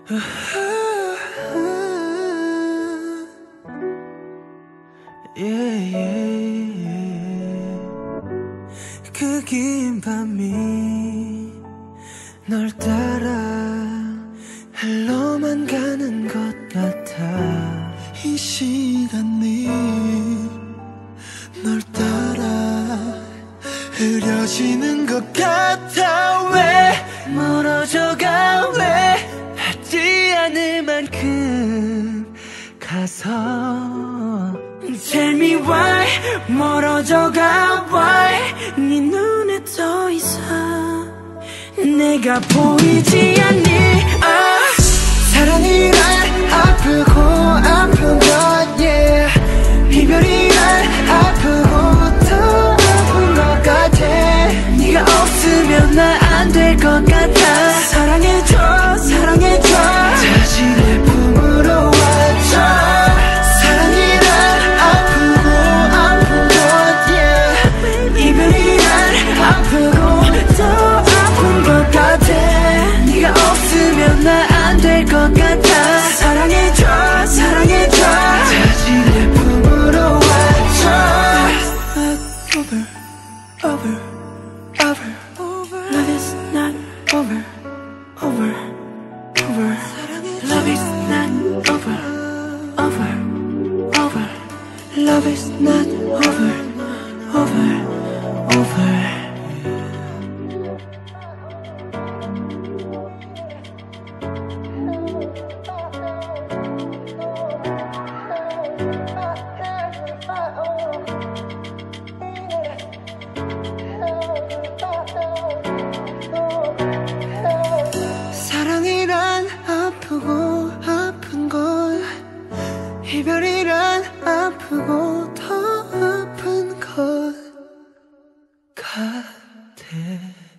그 긴 밤이 널 따라 흘러만 가는 것 같아. 이 시간이 널 따라 흐려지는 것 같아. 왜 멀어져가, 왜 하지 않을 만큼 가서 Tell me why 멀어져가, why 네 눈에 더 이상 내가 보이지 않니. 사랑이란 아프고 아픈 것, yeah. 이별이란 아프고 더 아픈 것 같아. 네가 없으면 나 안 될 것 같아. 사랑해줘, 사랑해줘. 다시 내 품으로 와줘. 사랑이란 아프고 아픈 것, yeah. 이별이란 아프고 더 아픈 것 같아. 네가 없으면 나 안 될 것 같아. 사랑해줘, 사랑해줘. 다시 내 품으로 와줘. Over, over, over. Love is not over, over, over. Love is not over, over, over. Love is not over, over, over. 사랑이란 아프고 아픈 것, 이별이란 아프고 더 아픈 것 같아.